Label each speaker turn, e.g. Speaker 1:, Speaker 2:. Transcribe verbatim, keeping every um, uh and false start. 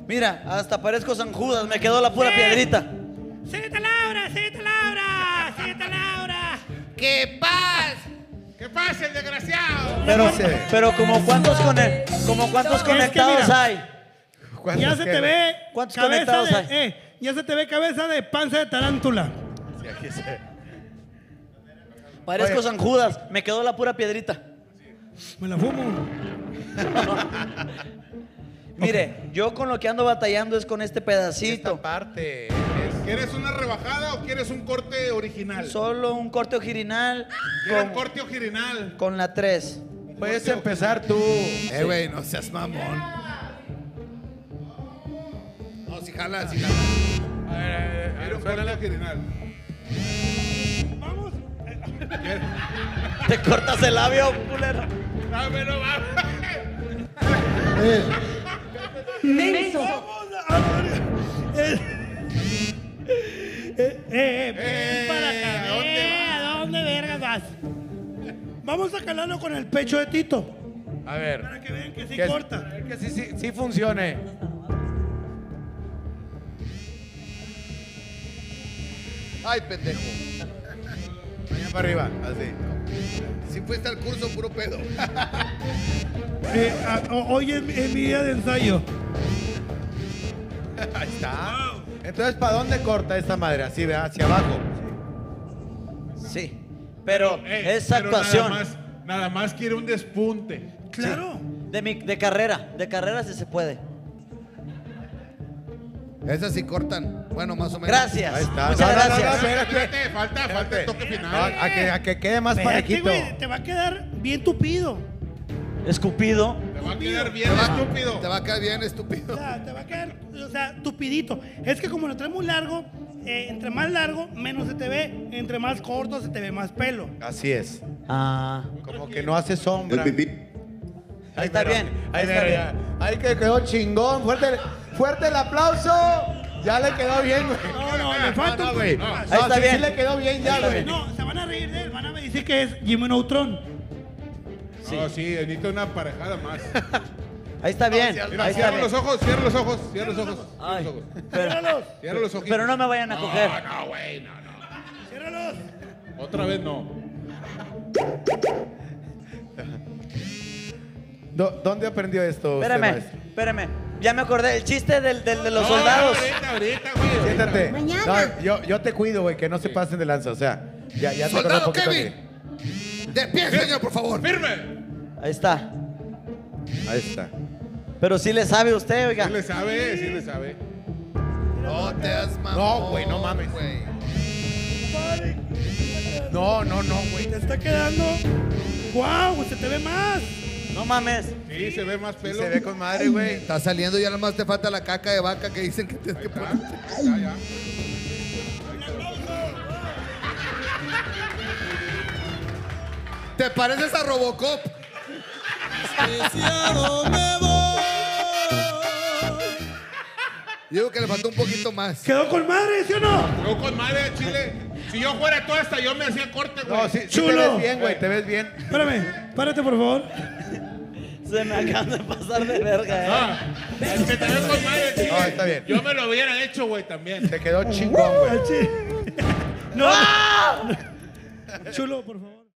Speaker 1: Mira, hasta parezco San Judas, me quedó la pura
Speaker 2: Sí.
Speaker 1: piedrita.
Speaker 2: ¡Síguete, Laura! ¡Síguete, Laura! ¡Síguete, Laura!
Speaker 3: ¡Qué paz! ¡Qué pasa, el desgraciado!
Speaker 1: Pero, pero como cuántos, cone- como cuántos conectados
Speaker 2: mira,
Speaker 1: hay.
Speaker 2: Ya se te ve
Speaker 1: ¿Cuántos
Speaker 2: cabeza
Speaker 1: conectados
Speaker 2: de,
Speaker 1: hay?
Speaker 2: eh, ya se te ve cabeza de panza de tarántula.
Speaker 4: Sí, aquí se...
Speaker 1: Parezco
Speaker 4: Oye.
Speaker 1: San Judas, me quedó la pura piedrita.
Speaker 2: Me la fumo.
Speaker 1: Mire, yo con lo que ando batallando es con este pedacito.
Speaker 4: Esta parte.
Speaker 5: ¿Quieres una rebajada o quieres un corte original?
Speaker 1: Solo un corte original
Speaker 5: Quiero un
Speaker 1: con,
Speaker 5: corte original.
Speaker 1: con la tres.
Speaker 4: Puedes empezar tú.
Speaker 3: Eh, güey, no seas mamón. No, si jala, si jala.
Speaker 5: A ver, a ver, Quiero un corte original.
Speaker 2: Vamos.
Speaker 1: Te cortas el labio, culero.
Speaker 5: Dame, no va.
Speaker 2: Eh, eh, eh, ven
Speaker 5: Eh,
Speaker 2: para acá.
Speaker 5: ¿a dónde
Speaker 2: Eh, ¿a dónde vergas vas? Vamos a calarlo con el pecho de Tito.
Speaker 4: A ver.
Speaker 2: Para que vean que sí
Speaker 4: Que,
Speaker 2: corta.
Speaker 4: que sí, sí, sí funcione.
Speaker 3: Ay, pendejo.
Speaker 4: Allá para arriba, así.
Speaker 3: Si fuiste al curso, puro pedo.
Speaker 2: Eh, a- o- hoy es, mi- es mi día de ensayo.
Speaker 4: Ahí está. Entonces, ¿para dónde corta esta madre? Así, ¿verdad? Hacia abajo.
Speaker 1: Sí, pero
Speaker 5: Eh,
Speaker 1: esa
Speaker 5: pero
Speaker 1: actuación
Speaker 5: Nada más, nada más quiere un despunte.
Speaker 2: Claro.
Speaker 1: de, mi, de carrera, de carrera sí se puede.
Speaker 3: Esas sí cortan. Bueno, más o menos.
Speaker 1: Gracias.
Speaker 4: Ahí está.
Speaker 1: Muchas
Speaker 4: No, no, no,
Speaker 1: gracias.
Speaker 4: no, espérate.
Speaker 5: Espérate, falta, falta el
Speaker 4: Espérate.
Speaker 5: toque
Speaker 4: No,
Speaker 5: final.
Speaker 4: a, que, a que quede más
Speaker 2: Espérate,
Speaker 4: parejito.
Speaker 2: güey, te va a quedar bien tupido.
Speaker 1: Escupido.
Speaker 5: Te va a quedar bien
Speaker 3: Te va,
Speaker 5: estúpido.
Speaker 3: te va a quedar bien
Speaker 2: O
Speaker 3: estúpido.
Speaker 2: sea, te va a quedar, o sea, tupidito. Es que como lo traes muy largo, eh, entre más largo, menos se te ve. Entre más corto, se te ve más pelo.
Speaker 4: Así es.
Speaker 1: Ah,
Speaker 4: Como que no hace sombra.
Speaker 1: ahí está
Speaker 4: pero-
Speaker 1: bien.
Speaker 4: Ahí,
Speaker 1: Ahí está
Speaker 4: pero
Speaker 1: bien.
Speaker 4: ya. Ahí que quedó chingón. Fuerte, fuerte el aplauso. Ya le quedó bien, güey.
Speaker 2: No, no, le falta
Speaker 4: No,
Speaker 2: un
Speaker 4: güey.
Speaker 2: poquito
Speaker 4: No,
Speaker 2: más.
Speaker 1: Ahí está
Speaker 4: sí,
Speaker 1: bien.
Speaker 4: sí le quedó bien ya,
Speaker 1: está
Speaker 4: güey.
Speaker 1: bien.
Speaker 2: No, se van a reír de él, van a decir que es Jimmy Neutron.
Speaker 5: No, sí, necesito una parejada más.
Speaker 1: Ahí está bien.
Speaker 5: Mira,
Speaker 1: Ahí está
Speaker 5: cierra
Speaker 1: bien.
Speaker 5: los ojos, cierra los ojos, cierra los ojos. Cierra
Speaker 1: Ay,
Speaker 5: los ojos.
Speaker 1: pero,
Speaker 5: Cierra los ojos.
Speaker 1: pero no me vayan a coger.
Speaker 5: No, no, güey, no, no.
Speaker 2: Ciérralos.
Speaker 5: Otra vez no.
Speaker 4: Do- ¿Dónde aprendió esto? usted,
Speaker 1: Espérame,
Speaker 4: maestro?
Speaker 1: espérame. Ya me acordé, el chiste del, del- de los
Speaker 5: No,
Speaker 1: soldados.
Speaker 5: Ahorita, ahorita, güey. ahorita.
Speaker 4: Siéntate.
Speaker 6: Mañana.
Speaker 4: No, yo, yo te cuido, güey, que no se pasen de lanza. O sea, ya, ya te
Speaker 3: Soldado
Speaker 4: conozco un poquito
Speaker 3: Kevin. De pie, señor, por favor.
Speaker 5: ¡Firme!
Speaker 1: Ahí está.
Speaker 4: aquí. Ahí está.
Speaker 1: Pero sí le sabe usted, oiga.
Speaker 5: Sí le sabe, sí le sabe.
Speaker 3: No te has mamón.
Speaker 4: No, güey, no mames.
Speaker 3: güey.
Speaker 4: No, no, no, güey.
Speaker 2: Te está quedando. ¡Guau! Se te ve más.
Speaker 1: No mames.
Speaker 5: Sí, se ve más
Speaker 4: Sí
Speaker 5: pelo.
Speaker 4: se ve con madre, güey.
Speaker 3: Está saliendo, ya nomás te falta la caca de vaca que dicen que tienes que poner.
Speaker 5: Ya, ya.
Speaker 3: ¿Te pareces a Robocop? Digo que le faltó un poquito más.
Speaker 2: ¿Quedó con madre, sí o no?
Speaker 5: Yo con madre de Chile. Si yo fuera toda esta, yo me hacía corte, güey.
Speaker 4: No, sí, sí te
Speaker 2: Chulo.
Speaker 4: ves bien, güey, te ves bien.
Speaker 2: Espérame, párate por favor.
Speaker 1: Se me acaban de pasar de verga, eh.
Speaker 5: Ah, es que te ves con madre de Chile.
Speaker 4: No, está bien.
Speaker 5: Yo me lo hubiera hecho, güey, también.
Speaker 4: Te quedó chingón, güey.
Speaker 2: Al chi- No. Chulo, por favor.